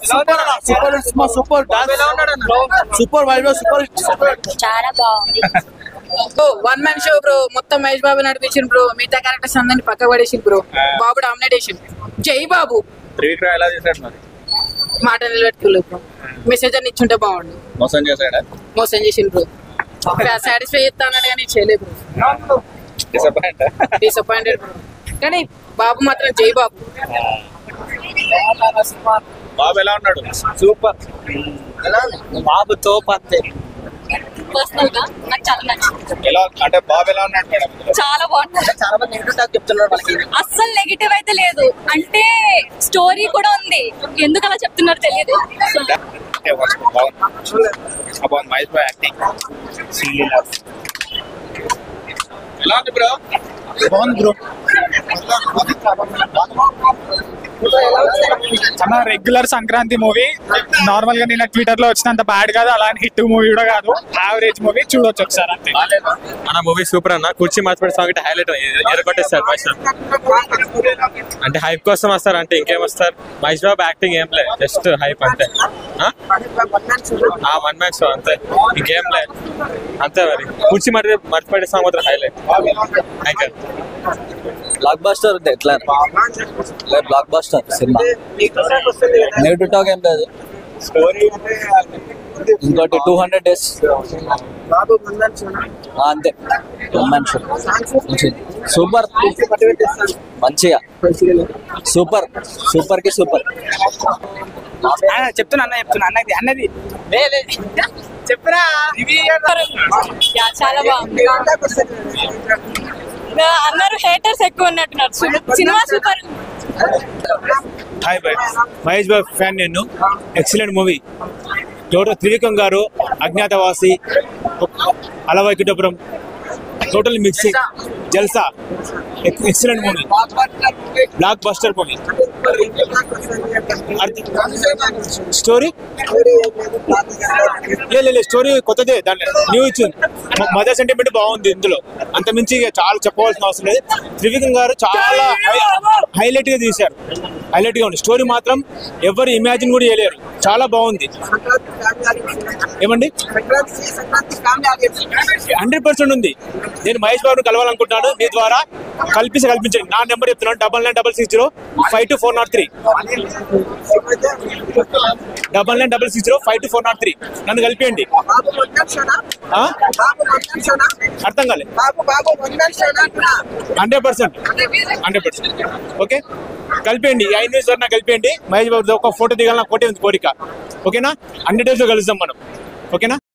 Super super vibe super చాలా బాగుంది. One man show bro. మొత్తం మహేష్ బాబు నడిపించింది బ్రో. మిగతా క్యారెక్టర్స్ అందరినీ పక్క పడేసింది బ్రో. బాబు డామినేషన్. జై బాబు. మాట నిలబెట్టుకోలేదు బ్రో. మెసేజ్ అని ఇచ్చుంటే బాగుండు. మోసం చేసిండు బ్రో. సాటిస్ఫై చేస్తా అన్నాడు కానీ చేయలేదు బ్రో. Disappointed bro. కానీ బాబు మాత్రం జై బాబు. బాబు ఎలా ఉన్నాడు? సూపర్. బాబు తోపంతే. పర్సనల్ గా నాకు చాలా నచ్చింది. ఎలా అంటే బాబు ఎలా ఉన్నాడు మేడం? చాలా బాగుంది. చాలా మంది నెగిటివ్ టాక్ చెప్తున్నారు వాళ్ళకి. అస్సలు నెగిటివ్ అయితే లేదు. అంటే స్టోరీ కూడా ఉంది. ఎందుకు అలా చెప్తున్నారు తెలియదు. మహేష్ బాబు యాక్టింగ్ ఎలా ఉంది బ్రో? బాగుంది బ్రో. చాలా రెగ్యులర్ సంక్రాంతి మూవీ. నార్మల్ గా నిన్న ట్విట్టర్ లో వచ్చినంత బ్యాడ్ కాదు, అలానే హిట్ మూవీ కూడా కాదు. యావరేజ్ మూవీ, చూడొచ్చు ఒకసారి అంతే. అన్న మూవీ సూపర్ అన్న. కుర్చీ మార్చిపెట్టి సాంగ్ హైలైట్ ఎరగొట్టేస్తారు మహేష్ అంటే హైప్ కోసం వస్తారు. అంటే ఇంకేం వస్తారు? మహేష్ బాబు యాక్టింగ్ ఏం లేదు, జస్ట్ హైప్ అంతే. వన్ మ్యాన్ షో అంతే, ఇంకేం లేదు అంతే. మరి కుర్చీ మార్చిపెట్టే సాంగ్ మాత్రం హైలైట్. బ్లాక్ బస్టర్ ఉంది. ఎట్లా బ్లాక్ బస్టర్ సినిమా. నెగిటివ్ టాక్ ఏం లేదు. ఇంకోటి 200 days అంతే. సూపర్, మంచిగా సూపర్, సూపర్ కి సూపర్. చెప్తున్నా అన్నది చెప్పురా. చాలా బాగుంది. అందరూ హేటర్స్ ఎక్కువ ఉన్నట్టున్నారు. సినిమా సూపర్. హాయ్ బాయ్, మహేష్ బాబు ఫ్యాన్ నేను. Excellent movie. Total Trivikram garu, Agnyaathavaasi, Alavaikunthapuram, total mixing Jalsa. Excellent movie, blockbuster movie. Story లేదు, స్టోరీ కొత్తదే, దాంట్లో న్యూ ఇచ్చింది. మదర్ సెంటిమెంట్ బాగుంది ఇందులో. అంత మించి చాలా చెప్పవలసిన అవసరం లేదు. త్రివిక్రమ్ గారు చాలా హైలైట్ గా తీశారు. హైలైట్ గా ఉంది. స్టోరీ మాత్రం ఎవరు ఇమాజిన్ కూడా చేయలేరు. చాలా బాగుంది. ఏమండి 100% ఉంది. నేను మహేష్ బాబును కలవాలనుకుంటున్నాను. మీ ద్వారా కల్పించండి. నా నెంబర్ చెప్తున్నాను, 9966052403. 9966052403. నన్ను కలిపియండి. అర్థం కాలేదు. 100%. ఓకే, కలిపేయండి. 5 నిమిషాలు వరకు కలిపేయండి. మహేష్ బాబు ఒక ఫోటో దిగాలి, నాకు కోటే ఉంది కోరిక. ఓకేనా? 100 days లో కలుద్దాం మనం. ఓకేనా?